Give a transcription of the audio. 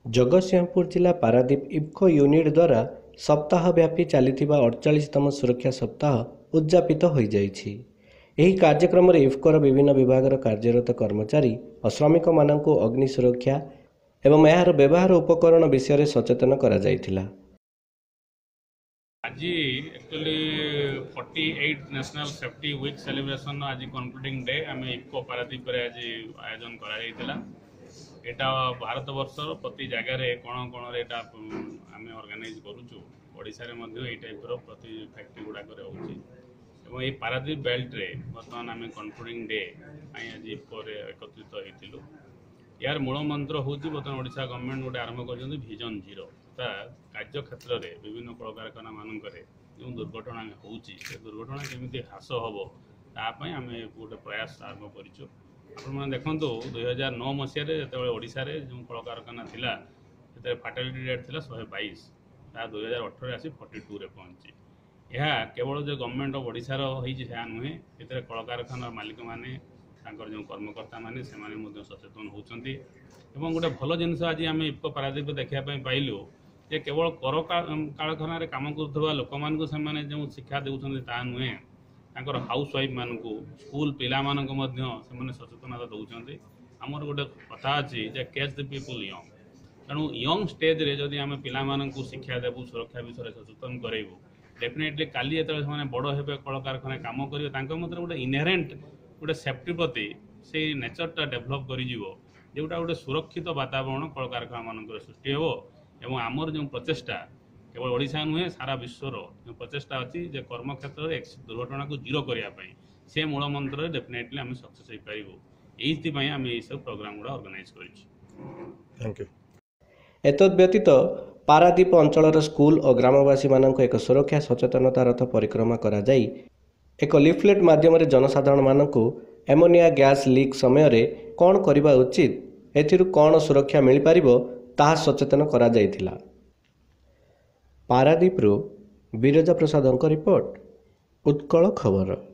जगतसिंहपुर जिला पारादीप इफ्को यूनिट द्वारा सप्ताहव्यापी चलिथिबा 48तम सुरक्षा सप्ताह उद्यापित हो जाइछि। एही कार्यक्रम रे इफ्कोर विभिन्न विभागर कार्यरत कर्मचारी और श्रमिक माननकु अग्नि सुरक्षा एवं यार व्यवहार उपकरण विषय सचेतन करा जाइथिला। आज actually 48 national safety week celebration आज कंक्लूडिंग डे आम इफ्को पारादीप रे आज आयोजन करा एटा भारत वर्षर प्रति जगार कौन कौन एटा आम ऑर्गेनाइज करूँ ओडिशा रे मध्य ए टाइप प्रति फैक्ट्री गुड़ाक होती पारादीप बेल्ट रे बर्तमान आम कंक्लूडिंग डे आज इफ्को एकत्रित होइतिलु। यार मूल मंत्र हूँ बर्तमान ओडिशा गवर्नमेंट गोटे आरंभ कर विजन जीरो कार्य क्षेत्र में विभिन्न कल कारखाना मानक जो दुर्घटना होती दुर्घटना केमी ह्रास हम तापाई आम गोटे प्रयास आरंभ कर देखो 2009 मसीह जो ओडिशा रे जो कल कारखाना थिला फाटालिटी रेट थी 122 2018 आसी 42 रे पहुंची। यह केवल जो गवर्नमेंट ऑफ ओडिशा रहा नुहे ये कल कारखाना मालिक मैंने जो कर्मकर्ता मैंने सचेतन होती गोटे भल जिनस आज आम इफ्को पारादीप देखापी पाइलु जे केवल कर कारखाना काम कर लोक मानक जो शिक्षा देउछन्ति ता नुहे तांकर हाउस वाइफ मानक स्कूल पिला मानक से सचेतनता दौरान आमर गोटे कथा अच्छी जे कैच द पीपुल यंग तेणु यंग स्टेज रे जदि आम पिला मानक शिक्षा देबू सुरक्षा विषय सचेतन करेबू डेफिनेटली काली जो बड़ हे कल कारखाना काम करेंगे मत गोटे इनहेरेंट गोटे सेफ्टी प्रति से नेचरटा डेभलप कर जोटा गोटे सुरक्षित वातावरण कल कारखाना मानक सृष्टि हो आमर जो प्रचेषा केवल ओडिशा नुहे सारा विश्वर जो प्रचेषा अच्छी जे कर्म क्षेत्र में दुर्घटना को जीरो करने से मूल मंत्र डेफिनेटली आम सक्सेस हो पारू ये आम ये सब प्रोग्राम गुड़ा ऑर्गेनाइज कर। एतद व्यतीत पारादीप अंचल स्कूल और ग्रामवासी मानक एक सुरक्षा सचेतनता रथ परिक्रमा करा जाई एक लिफलेट माध्यम जनसाधारण मानक एमोनिया गैस लीक समय रे कौन करबा उचित एथिरु कौन सुरक्षा मिल पारिबो ताहा सचेतन करा जाइथिला। पारादीप रु बीरजा प्रसाद रिपोर्ट उत्कल खबर।